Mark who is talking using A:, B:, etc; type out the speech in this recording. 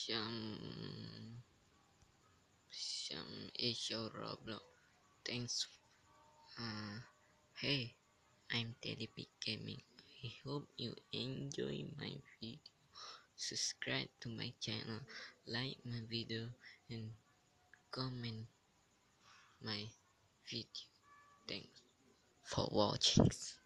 A: some issue Roblox. Thanks. Uh, hey, I'm Teddy Big Gaming. I hope you enjoy my video. Subscribe to my channel, like my video, and comment my video. Thanks for watching.